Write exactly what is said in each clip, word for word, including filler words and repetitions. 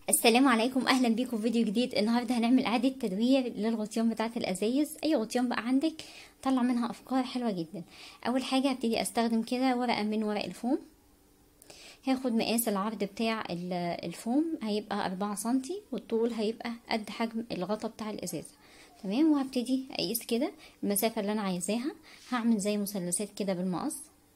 السلام عليكم، اهلا بيكم في فيديو جديد. النهارده هنعمل اعاده تدوير للغطيان بتاعه الازايز. اي غطيان بقى عندك طلع منها افكار حلوه جدا. اول حاجه هبتدي استخدم كده ورقه من ورق الفوم. هاخد مقاس العرض بتاع الفوم هيبقى أربعة سنتي، والطول هيبقى قد حجم الغطا بتاع الازازه. تمام، وهبتدي اقيس كده المسافه اللي انا عايزاها. هعمل زي مثلثات كده بالمقص،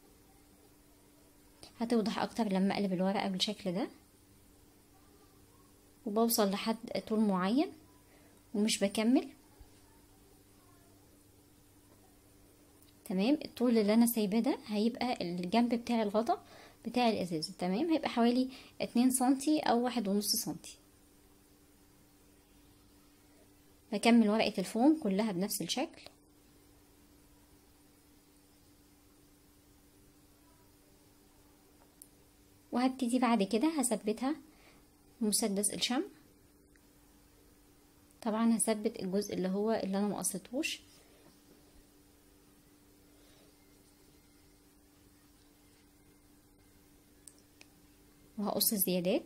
هتوضح اكتر لما اقلب الورقه بالشكل ده، وبوصل لحد طول معين ومش بكمل. تمام، الطول اللي انا سايباه ده هيبقى الجنب بتاع الغطا بتاع الازازه. تمام، هيبقى حوالي اتنين سنتي او واحد ونص سنتي. بكمل ورقه الفوم كلها بنفس الشكل، وهبتدي بعد كده هثبتها بمسدس الشمع. طبعا هثبت الجزء اللي هو اللي انا مقصتهوش، وهقص الزيادات.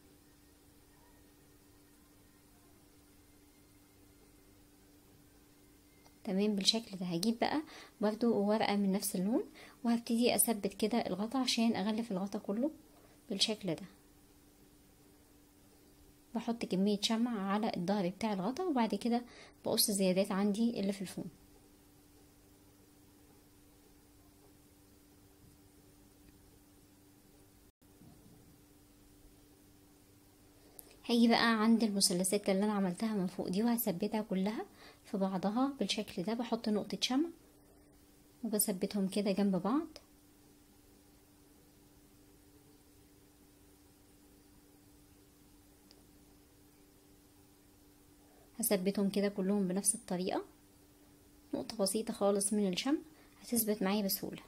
تمام، بالشكل ده. هجيب بقى برضو ورقة من نفس اللون، وهبتدي اثبت كده الغطا عشان اغلف الغطا كله بالشكل ده. بحط كمية شمع على الظهر بتاع الغطا، وبعد كده بقص الزيادات عندي اللي في الفوم. هاجي بقى عند المثلثات اللي انا عملتها من فوق دي، وهثبتها كلها في بعضها بالشكل ده. بحط نقطة شمع وبثبتهم كده جنب بعض. هثبتهم كده كلهم بنفس الطريقة. نقطة بسيطة خالص من الشمع هتثبت معايا بسهولة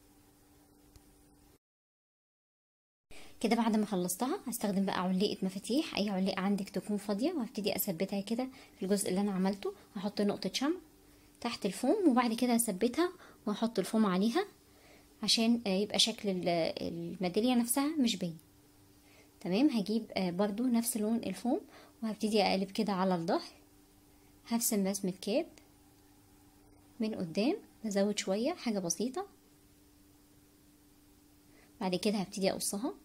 كده. بعد ما خلصتها هستخدم بقى علقة مفاتيح، اي علقة عندك تكون فاضية، وهبتدي اثبتها كده في الجزء اللي انا عملته. هحط نقطة شمع تحت الفوم، وبعد كده هثبتها وهحط الفوم عليها عشان يبقى شكل الميدالية نفسها مش باين. تمام، هجيب برضو نفس لون الفوم وهبتدي اقلب كده على الظهر. هرسم رسمة كاب من قدام، بزود شوية حاجة بسيطة. بعد كده هبتدي اقصها،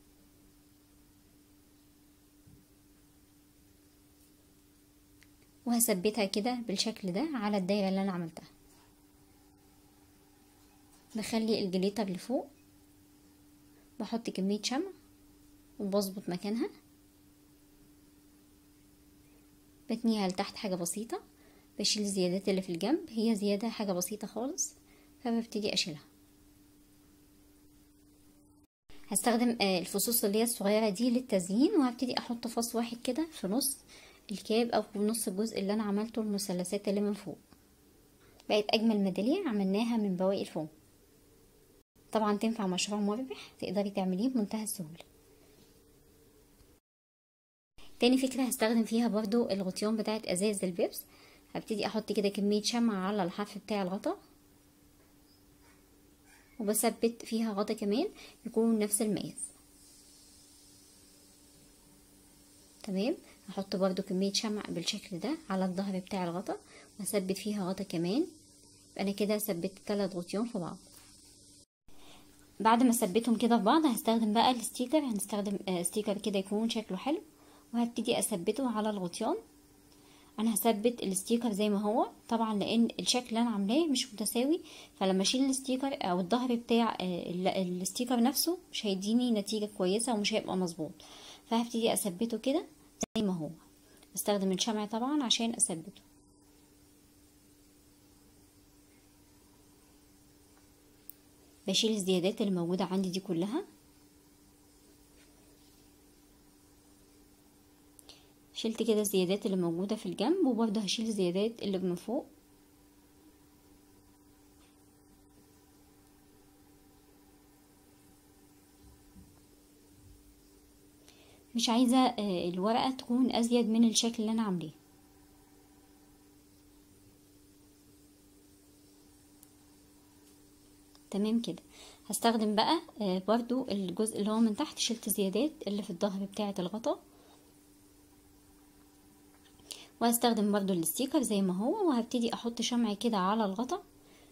وهثبتها كده بالشكل ده على الدايرة اللي انا عملتها. بخلي الجليتر لفوق، بحط كمية شمع وبظبط مكانها، بتنيها لتحت حاجة بسيطة. بشيل الزيادات اللي في الجنب، هي زيادة حاجة بسيطة خالص، فببتدي اشيلها. هستخدم الفصوص اللي هي الصغيرة دي للتزيين، وهبتدي احط فص واحد كده في نص الكاب او في نص الجزء اللي انا عملته المثلثات اللي من فوق. بقت اجمل ميدالية عملناها من بواقي الفوم. طبعا تنفع مشروع مربح، تقدري تعمليه بمنتهى السهولة. تاني فكرة هستخدم فيها برضو الغطيان بتاعت ازاز البيبس. هبتدي احط كده كمية شمع على الحرف بتاع الغطا، وبثبت فيها غطا كمان يكون نفس المقاس. تمام، هحط برضو كمية شمع بالشكل ده على الظهر بتاع الغطا، وهثبت فيها غطا كمان. انا كده ثبت ثلاث غطيان في بعض. بعد ما ثبتهم كده في بعض هستخدم بقى الستيكر. هنستخدم ستيكر كده يكون شكله حلو، وهبتدي اثبته على الغطيان. انا هثبت الستيكر زي ما هو طبعا، لان الشكل اللي انا عاملاه مش متساوي، فلما اشيل الستيكر او الظهر بتاع الستيكر نفسه مش هيديني نتيجة كويسة ومش هيبقى مظبوط. فهبتدي اثبته كده زي ما هو. بستخدم الشمع طبعا عشان اثبته. بشيل الزيادات اللي موجودة عندي دي كلها. شلت كده الزيادات اللي موجودة في الجنب، وبرضه هشيل الزيادات اللي من فوق. مش عايزة الورقة تكون ازيد من الشكل اللي انا عاملاه. تمام كده. هستخدم بقى برضو الجزء اللي هو من تحت، شلت زيادات اللي في الظهر بتاعة الغطا وهستخدم برضو الستيكر زي ما هو، وهبتدي احط شمع كده على الغطا،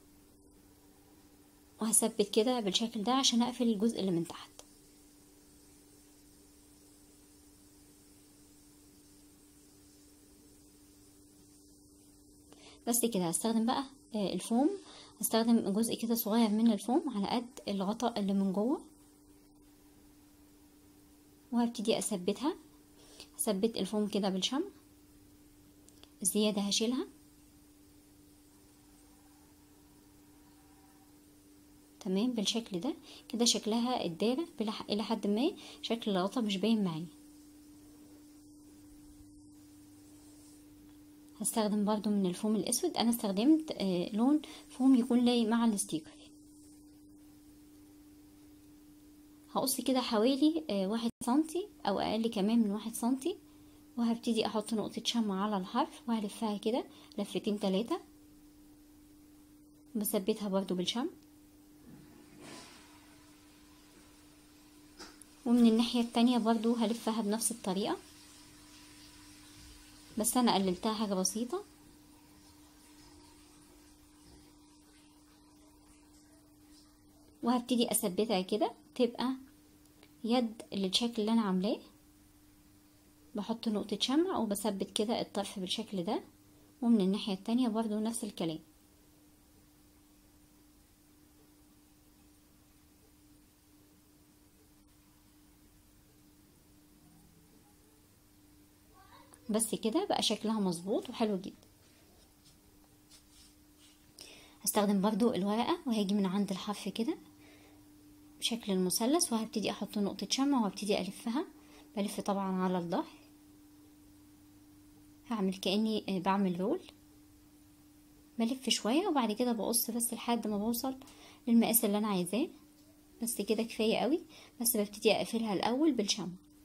وهثبت كده بالشكل ده عشان اقفل الجزء اللي من تحت. بس كده. هستخدم بقى الفوم، هستخدم جزء كده صغير من الفوم على قد الغطاء اللي من جوه، وهبتدي اثبتها. هثبت الفوم كده بالشمع، الزيادة هشيلها. تمام بالشكل ده كده، شكلها الدايرة الى حد ما، شكل الغطا مش باين معايا. هستخدم برضو من الفوم الاسود، انا استخدمت آه لون فوم يكون لايق مع الستيكر. هقص كده حوالي آه واحد سنتي او اقل كمان من واحد سنتي، وهبتدي احط نقطة شمع على الحرف وهلفها كده لفتين تلاتة، بثبتها برضو بالشمع. ومن الناحية التانية برضو هلفها بنفس الطريقة، بس انا قللتها حاجة بسيطة. وهبتدي اثبتها كده تبقى يد للشكل اللي انا عاملاه. بحط نقطة شمع وبثبت كده الطرف بالشكل ده، ومن الناحية التانية برضو نفس الكلام. بس كده بقى شكلها مظبوط وحلو جدا. هستخدم برضو الورقة، وهاجي من عند الحرف كده بشكل المثلث، وهبتدي احط نقطة شمع وهبتدي الفها. بلف طبعا على الظهر، هعمل كأني بعمل رول، بلف شوية وبعد كده بقص بس لحد ما بوصل للمقاس اللي انا عايزاه. بس كده كفاية قوي. بس ببتدي اقفلها الاول بالشمع.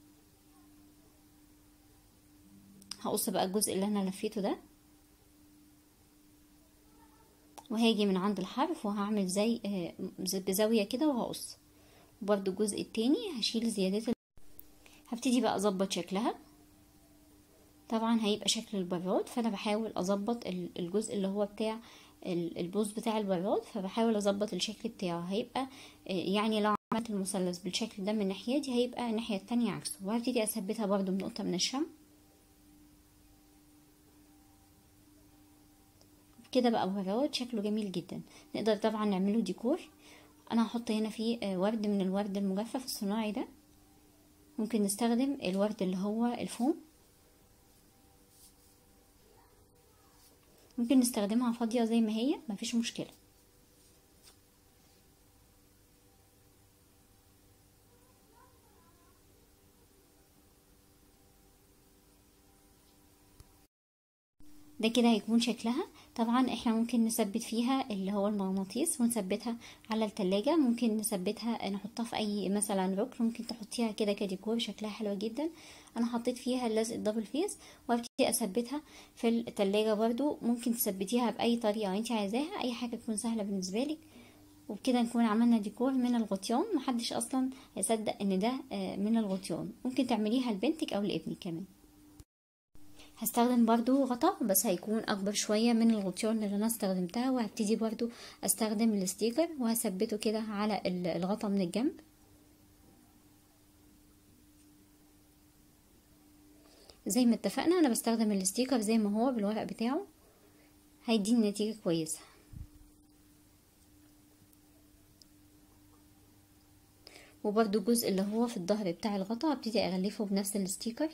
هقص بقى الجزء اللي انا لفيته ده، وهاجي من عند الحرف وهعمل زي بزاوية كده وهقص. وبرده الجزء التاني هشيل زيادات. هبتدي بقى اظبط شكلها. طبعا هيبقى شكل البراد، فانا بحاول اظبط الجزء اللي هو بتاع البوز بتاع البراد، فبحاول اظبط الشكل بتاعه. هيبقى يعني لو عملت المثلث بالشكل ده من الناحية دي، هيبقى الناحية التانية عكسه. وهبتدي اثبتها برده بنقطة من الشمع كده. بقى براد شكله جميل جدا، نقدر طبعا نعمله ديكور. انا هحط هنا فيه ورد من الورد المجفف الصناعي ده. ممكن نستخدم الورد اللي هو الفوم، ممكن نستخدمها فاضية زي ما هي، مفيش مشكلة. ده كده هيكون شكلها. طبعا احنا ممكن نثبت فيها اللي هو المغناطيس ونثبتها على التلاجة، ممكن نثبتها نحطها في اي مثلا ركن، ممكن تحطيها كده كديكور، شكلها حلو جدا. انا حطيت فيها اللزق الدبل فيس، وابتدي اثبتها في التلاجة برضو. ممكن تثبتيها باي طريقة انت عايزاها، اي حاجة تكون سهلة بالنسبة لك. وبكده نكون عملنا ديكور من الغطيان، محدش اصلا هيصدق ان ده من الغطيان. ممكن تعمليها لبنتك او لابنك كمان. هستخدم برضو غطا، بس هيكون اكبر شوية من الغطيان اللي انا استخدمتها. وهبتدي برضو استخدم الستيكر وهثبته كده على الغطا من الجنب زي ما اتفقنا. انا بستخدم الستيكر زي ما هو بالورق بتاعه، هيديني نتيجة كويسة. وبرضو الجزء اللي هو في الظهر بتاع الغطا هبتدي اغلفه بنفس الستيكر.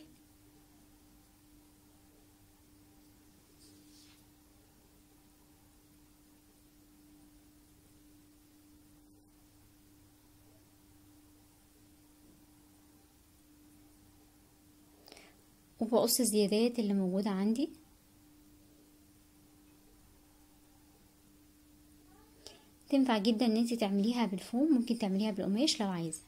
وبقص الزيادات اللي موجودة عندي. تنفع جدا ان انت تعمليها بالفوم، ممكن تعمليها بالقماش لو عايزة.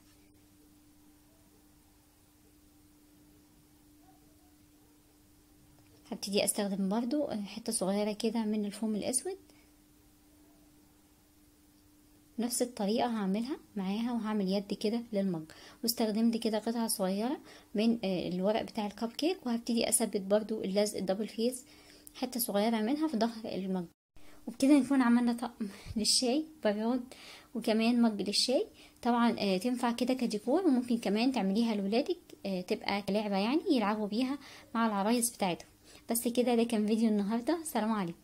هبتدي استخدم برضو حتة صغيرة كده من الفوم الاسود، نفس الطريقة هعملها معاها، وهعمل يد كده للمج، واستخدمت كده قطعة صغيرة من الورق بتاع الكب كيك، وهبتدي اثبت برضو اللزق الدبل فيس حتة صغيرة منها في ظهر المج. وبكده نكون عملنا طقم للشاي براد، وكمان مج للشاي. طبعا آه تنفع كده كديكور، وممكن كمان تعمليها لولادك آه تبقى لعبة يعني يلعبوا بيها مع العرايس بتاعتهم. بس كده، ده كان فيديو النهاردة. سلام عليكم.